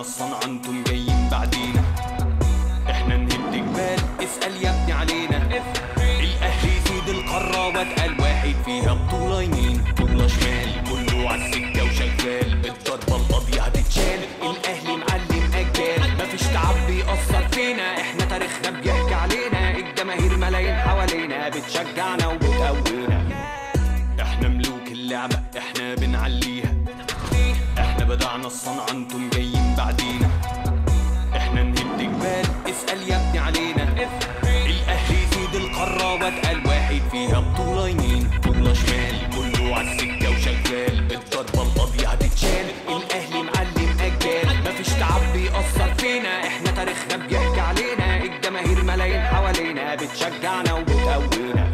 الصنعة انتم جايين بعدينا. احنا نهد جبال اسأل يا ابني علينا. الاهلي يسيد القارة واتقل واحد فيها بطولة يمين بطولة شمال كله عالسكة وشغال. الضربة القاضية هتتشال الاهلي معلم اجيال. مفيش تعب بيأثر فينا احنا تاريخنا بيحكي علينا. الجماهير ملايين حوالينا بتشجعنا وبتقوينا. احنا ملوك اللعبة احنا بنعليها. احنا بدعنا الصنعة انتم جايين بعدينا. احنا نهد جبال اسأل يا ابني علينا. الاهلي يسيد القارة واتقل واحد فيها بطولة يمين بطولة شمال كله عالسكة وشغال. الضربة القاضية هتتشال الاهلي معلم اجيال. مفيش تعب بيأثر فينا احنا تاريخنا بيحكي علينا. الجماهير ملايين حوالينا بتشجعنا وبتقوينا.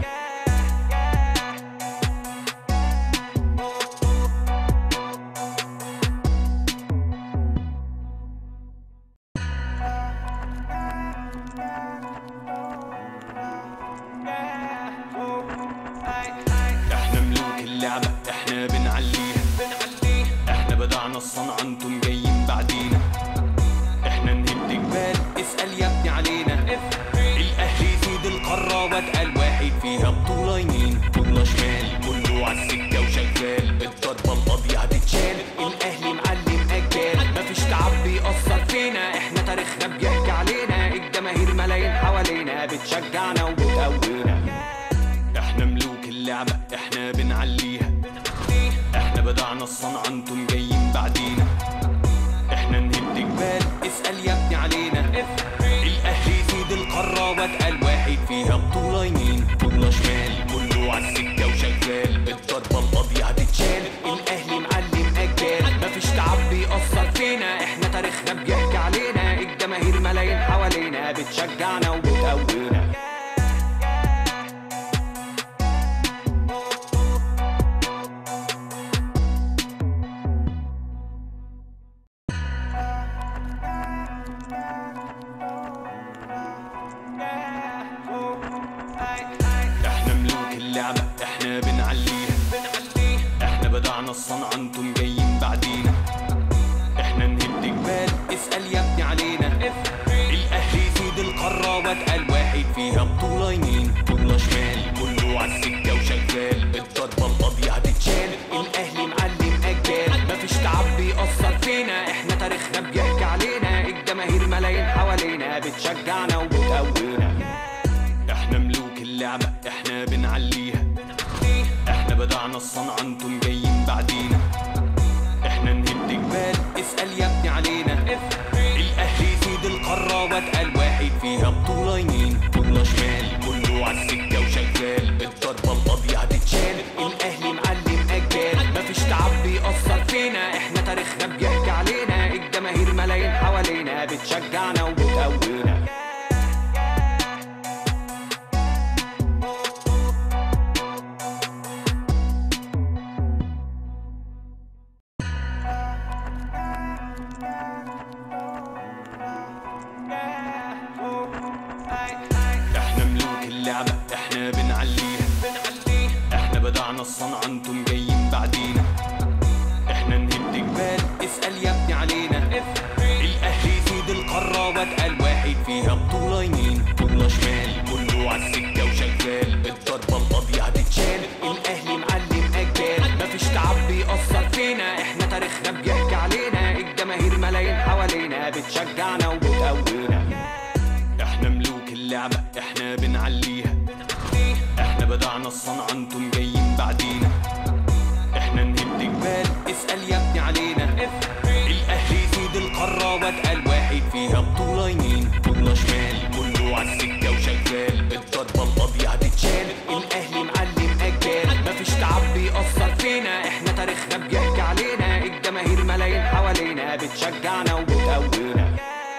احنا ملوك اللعبة احنا بنعليها. احنا بدعنا الصنعة انتم جايين بعدينا. احنا نهد جبال اسأل يا ابني علينا. الاهلي يسيد القارة واتقل واحد فيها بطولة يمين بطولة شمال كله عالسكة وشغال. الضربة القاضية هتتشال الاهلي معلم اجيال. مفيش تعب بيأثر فينا احنا تاريخنا بيحكي علينا. الجماهير ملايين حوالينا بتشجعنا وبتقوينا. احنا ملوك اللعبة احنا بنعليها. احنا بدعنا الصنعة انتم جايين بعدينا. احنا نهد جبال اسأل يا ابني علينا. الاهلي يسيد القارة واتقل واحد فيها بطولة يمين بطولة شمال كله عالسكة وشغال. الضربة القاضية هتتشال الاهلي معلم اجيال. مفيش تعب بيأثر فينا احنا تاريخنا بيحكي علينا. الجماهير ملايين حوالينا بتشجعنا وبتقوينا. احنا ملوك اللعبة احنا بنعليها. احنا بدعنا الصنعة انتم جايين بعدينا. احنا نهد جبال اسأل يا ابني علينا. الاهلي يسيد القارة واتقل واحد فيها بطولة يمين بطولة شمال كله عالسكة وشغال. الضربة القاضية هتتشال الاهلي معلم اجيال. مفيش تعب بيأثر فينا احنا تاريخنا بيحكي علينا. الجماهير ملايين حوالينا بتشجعنا وبتقوينا. احنا ملوك اللعبة احنا بنعليها. احنا بدعنا الصنعة انتم جايين بعدينا. احنا نهد جبال اسأل يا ابني علينا. الاهلي يسيد القارة واتقل واحد فيها بطولة يمين بطولة شمال كله عالسكة وشغال. الضربة القاضية هتتشال الاهلي معلم اجيال. مفيش تعب بيأثر فينا احنا تاريخنا بيحكي علينا. الجماهير ملايين حوالينا بتشجعنا وبتقوينا. احنا ملوك اللعبة احنا بنعليها. احنا بدعنا الصنعة انتم جايين بعدينا. احنا نهد جبال اسأل يا ابني علينا. الاهلي يسيد القارة واتقل واحد فيها بطولة يمين بطولة شمال كله عالسكة وشغال. الضربة القاضية هتتشال الاهلي معلم اجيال. مفيش تعب بيأثر فينا احنا تاريخنا بيحكي علينا. الجماهير ملايين حوالينا بتشجعنا وبتقوينا. احنا ملوك اللعبة احنا بنعليها. احنا بدعنا الصنعة انتم جايين بعدينا. احنا نهد جبال اسأل يا ابني علينا. الاهلي يسيد القارة واتقل واحد فيها بطولة يمين بطولة شمال كله عالسكة وشغال. الضربة القاضية هتتشال الاهلي معلم اجيال. مفيش تعب بيأثر فينا احنا تاريخنا بيحكي علينا. الجماهير ملايين حوالينا بتشجعنا وبتقوينا.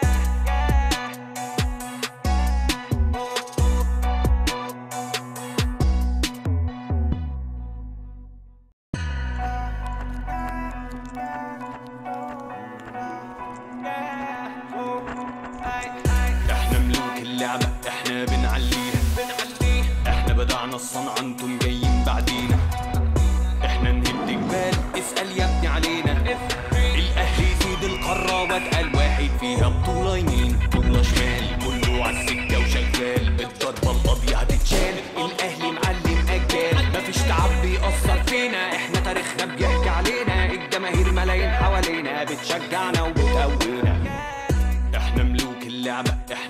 احنا ملوك اللعبة احنا بنعليها. احنا بدعنا الصنعة انتم جايين بعدينا. احنا نهد جبال اسأل يا ابني علينا. الاهلي يسيد القارة واتقل واحد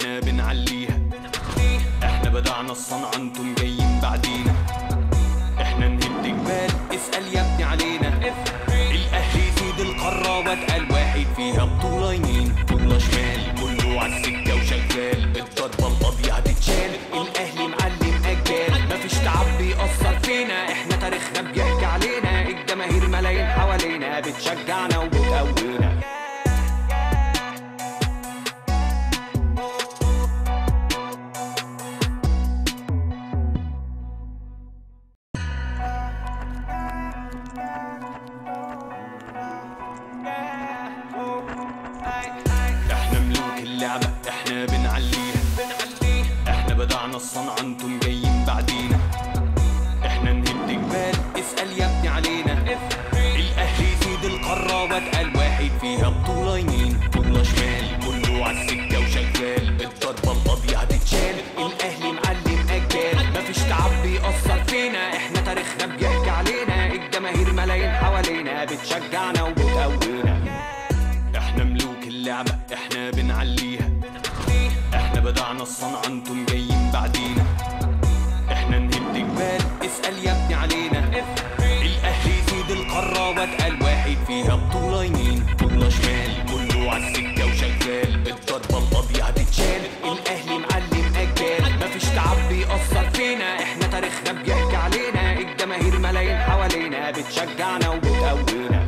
احنا بنعليها. احنا بدعنا الصنعة انتم جايين بعدينا. احنا نهد جبال اسأل يا ابني علينا. الاهلي يفيد القارة واتقل واحد فيها بطولة يمين بطولة شمال كله عالسكة وشغال. الضربة القاضية هتتشال. الاهلي معلم اجيال مفيش تعب بيأثر فينا. احنا تاريخنا بيحكي علينا. الجماهير ملايين حوالينا بتشجعنا وبتقوينا. احنا ملوك اللعبة احنا بنعليها. احنا بدعنا الصنعة انتم جايين بعدينا. احنا نهد جبال اسأل يا ابني علينا. الاهلي يفيد القارة واتقل واحد فيها بطولة يمين بطولة شمال كله عالسكة وشغال. الضربة القاضية هتتشال. الاهلي معلم اجيال مفيش تعب بيأثر فينا. احنا تاريخنا بيحكي علينا. الجماهير ملايين حوالينا بتشجعنا وبتقوينا. احنا ملوك اللعبة احنا بنعليها. احنا بدعنا الصنعة انتم جايين بعدينا. احنا نهد جبال اسأل يا ابني علينا. الاهلي يفيد القارة واتقل واحد فيها بطولة يمين بطولة شمال كله عالسكة وشغال. الضربة القاضية هتتشال. الاهلي معلم اجيال مفيش تعب بيأثر فينا. احنا تاريخنا بيحكي علينا. الجماهير ملايين حوالينا بتشجعنا وبتقوينا.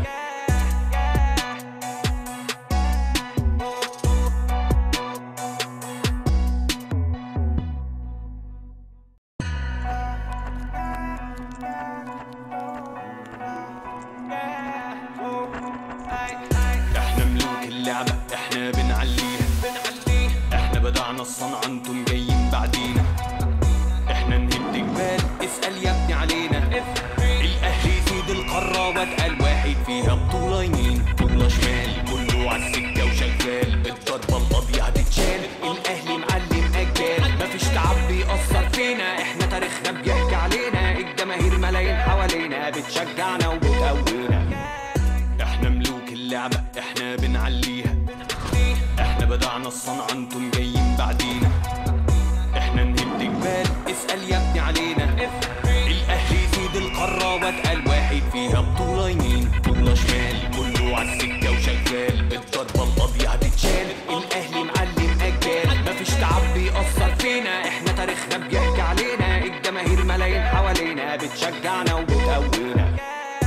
احنا ملوك اللعبة احنا بنعليها. احنا بدعنا الصنعة انتم جايين بعدينا. احنا نهد جبال اسأل يا ابني علينا. الاهلي يفيد القارة واتقل واحد فيها بطولة يمين بطولة شمال كله عالسكة وشغال. الضربة القاضية هتتشال. الاهلي معلم اجيال مفيش تعب بيأثر فينا. احنا تاريخنا بيحكي علينا. الجماهير ملايين حوالينا بتشجعنا وبتقوينا. احنا ملوك اللعبة احنا بنعليها. احنا بدعنا الصنعة انتم جايين بعدينا. احنا نهد جبال اسأل يا ابني علينا. الاهلي يفيد القارة واتقل واحد فيها بطولة يمين بطولة شمال كله عالسكة وشغال. الضربة القاضية هتتشال. الاهلي معلم اجيال مفيش تعب بيأثر فينا. احنا تاريخنا بيحكي علينا. الجماهير ملايين حوالينا بتشجعنا وبتقوينا.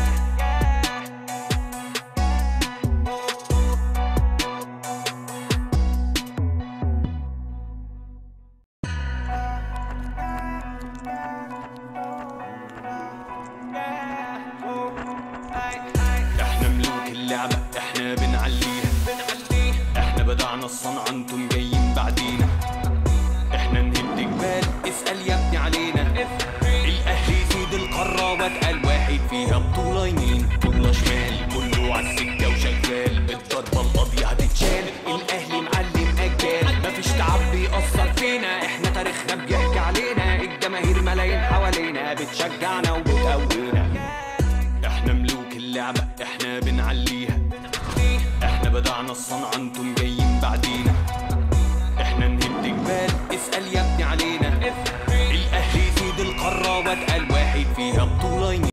احنا ملوك اللعبة احنا بنعليها. احنا بدعنا الصنعة انتم جايين بعدينا. احنا نهد جبال اسأل يا ابني علينا. الاهلي يفيد القارة واتقل واحد فيها بطولة يمين بطولة شمال كله عالسكة وشغال. الضربة القاضية هتتشال. الاهلي معلم اجيال مفيش تعب بيأثر فينا. احنا تاريخنا بيحكي علينا. الجماهير ملايين حوالينا بتشجعنا وبتقوينا. احنا ملوك اللعبة احنا بنعليها. احنا بدعنا الصنعة انتم جايين بعدينا.